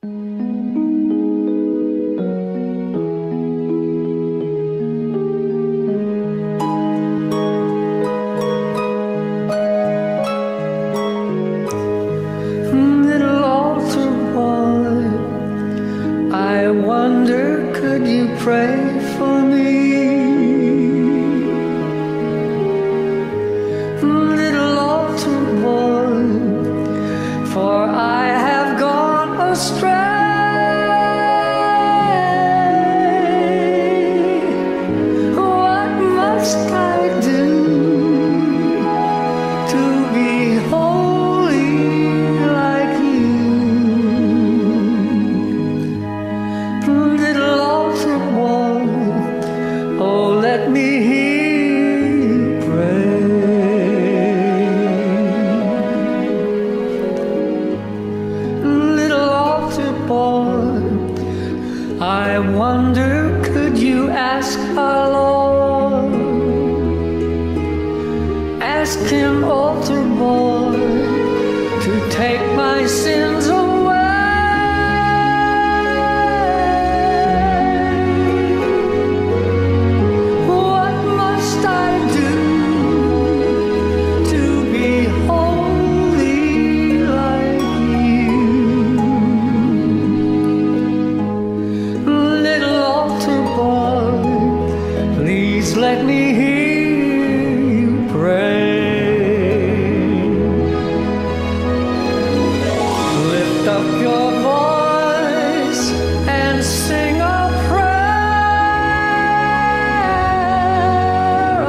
Little altar boy, I wonder, could you pray for me? Little altar boy, for I have gone astray. What must I do to be holy like you? Little altar boy, oh, let me hear you pray. Little altar boy, I wonder, could you ask our Lord? Ask him, altar boy, to take my sins away. What must I do to be holy like you? Little altar boy, please let me hear you pray. Lift up your voice and sing a prayer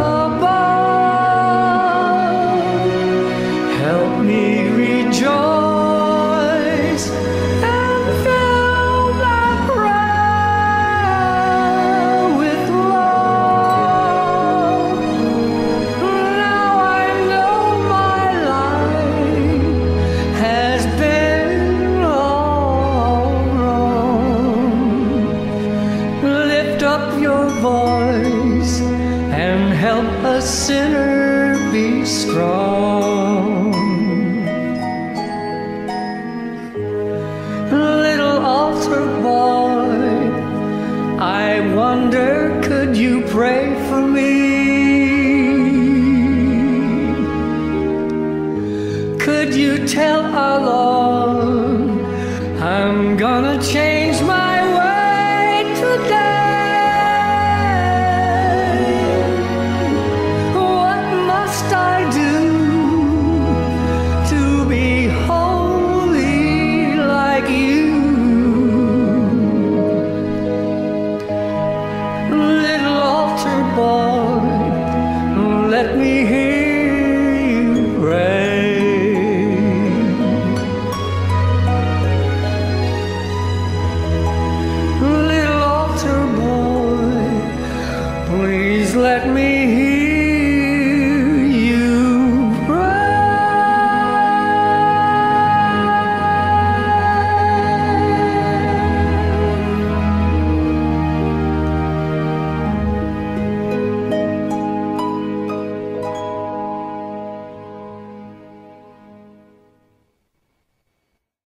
above. Help me rejoice and fill that prayer with love. Now I know my life has been all wrong. Lift up your voice and help a sinner be strong. Little altar boy, I wonder, could you pray for me? Could you tell our Lord, I'm gonna change my way today? What must I do to be holy like you? Little altar boy, let me hear you pray. Little altar boy, please let me hear